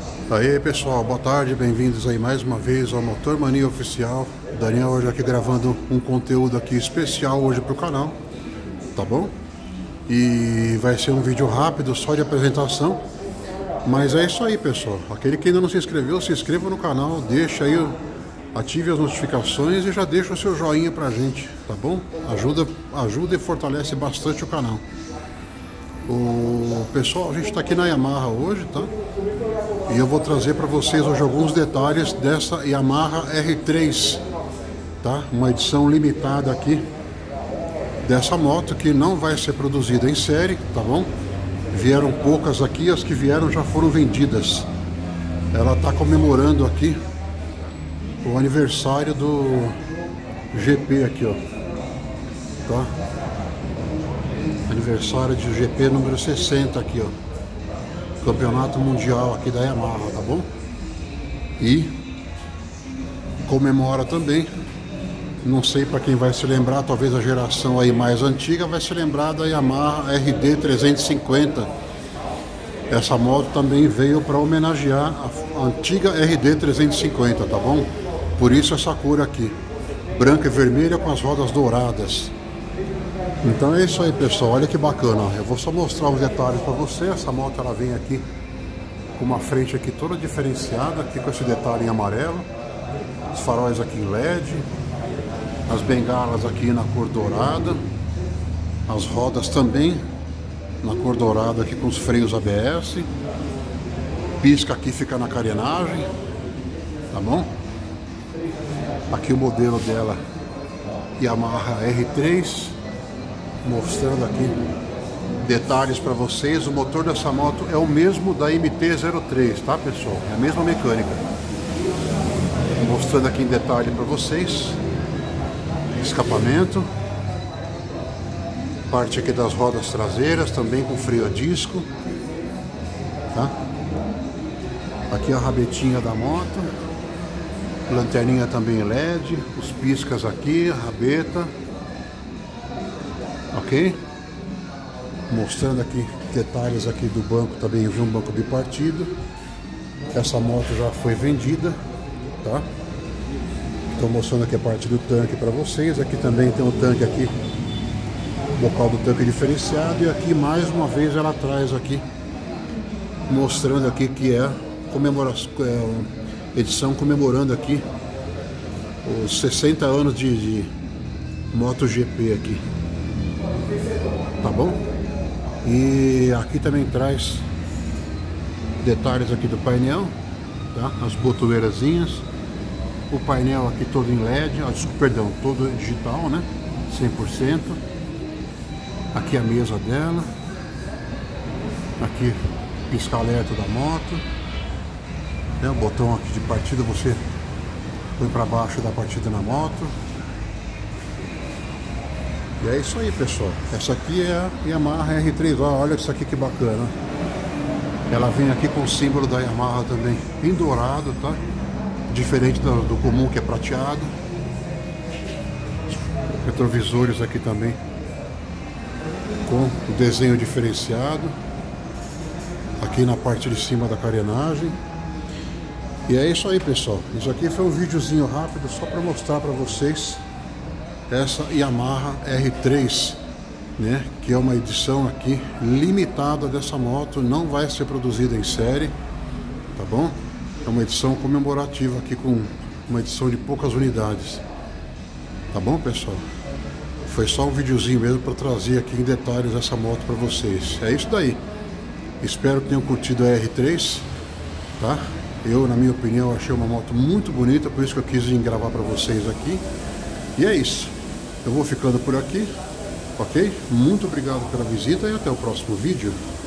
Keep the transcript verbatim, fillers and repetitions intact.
Aí pessoal, boa tarde, bem-vindos aí mais uma vez ao Motor Mania Oficial. Daniel hoje aqui gravando um conteúdo aqui especial hoje pro canal, tá bom? E vai ser um vídeo rápido, só de apresentação. Mas é isso aí pessoal, aquele que ainda não se inscreveu, se inscreva no canal, deixa aí, ative as notificações e já deixa o seu joinha pra gente, tá bom? Ajuda, ajuda e fortalece bastante o canal. O pessoal, a gente está aqui na Yamaha hoje, tá? E eu vou trazer para vocês hoje alguns detalhes dessa Yamaha R três, tá? Uma edição limitada aqui dessa moto que não vai ser produzida em série, tá bom? Vieram poucas aqui, as que vieram já foram vendidas. Ela está comemorando aqui o aniversário do G P aqui, ó, tá? Aniversário de G P número sessenta aqui, ó. Campeonato Mundial aqui da Yamaha, tá bom? E comemora também, não sei para quem vai se lembrar, talvez a geração aí mais antiga vai se lembrar da Yamaha R D trezentos e cinquenta. Essa moto também veio para homenagear a antiga R D trezentos e cinquenta, tá bom? Por isso essa cor aqui, branca e vermelha com as rodas douradas. Então é isso aí pessoal, olha que bacana, eu vou só mostrar os detalhes para você. Essa moto ela vem aqui com uma frente aqui toda diferenciada, aqui com esse detalhe em amarelo, os faróis aqui em L E D, as bengalas aqui na cor dourada, as rodas também na cor dourada aqui com os freios A B S, pisca aqui fica na carenagem, tá bom? Aqui o modelo dela, Yamaha R três. Mostrando aqui detalhes para vocês. O motor dessa moto é o mesmo da M T zero três, tá pessoal? É a mesma mecânica. Mostrando aqui em detalhe para vocês. Escapamento. Parte aqui das rodas traseiras, também com freio a disco, tá? Aqui a rabetinha da moto. Lanterninha também L E D. Os piscas aqui, a rabeta. Ok? Mostrando aqui detalhes aqui do banco, também vi um banco bipartido. Essa moto já foi vendida, tá? Estou mostrando aqui a parte do tanque para vocês. Aqui também tem um tanque aqui, bocal do tanque diferenciado. E aqui mais uma vez ela traz aqui, mostrando aqui que é comemoração, é, edição comemorando aqui os sessenta anos de, de MotoGP aqui. Tá bom? E aqui também traz detalhes aqui do painel, tá? As botoeirazinhas, o painel aqui todo em L E D, ah, desculpa, perdão, todo digital, né? cem por cento. Aqui a mesa dela, aqui pisca-alerta da moto, né? O botão aqui de partida você põe para baixo da partida na moto. E é isso aí pessoal, essa aqui é a Yamaha R três, olha isso aqui que bacana. Ela vem aqui com o símbolo da Yamaha também, em dourado, tá? Diferente do, do comum que é prateado. Retrovisores aqui também, com o desenho diferenciado. Aqui na parte de cima da carenagem. E é isso aí pessoal, isso aqui foi um videozinho rápido só para mostrar para vocês essa Yamaha R três, né, que é uma edição aqui limitada dessa moto, não vai ser produzida em série, tá bom? É uma edição comemorativa aqui com uma edição de poucas unidades, tá bom pessoal? Foi só um videozinho mesmo para trazer aqui em detalhes essa moto para vocês. É isso daí. Espero que tenham curtido a R três, tá? Eu, na minha opinião, achei uma moto muito bonita, por isso que eu quis vir gravar para vocês aqui. E é isso. Eu vou ficando por aqui, ok? Muito obrigado pela visita e até o próximo vídeo.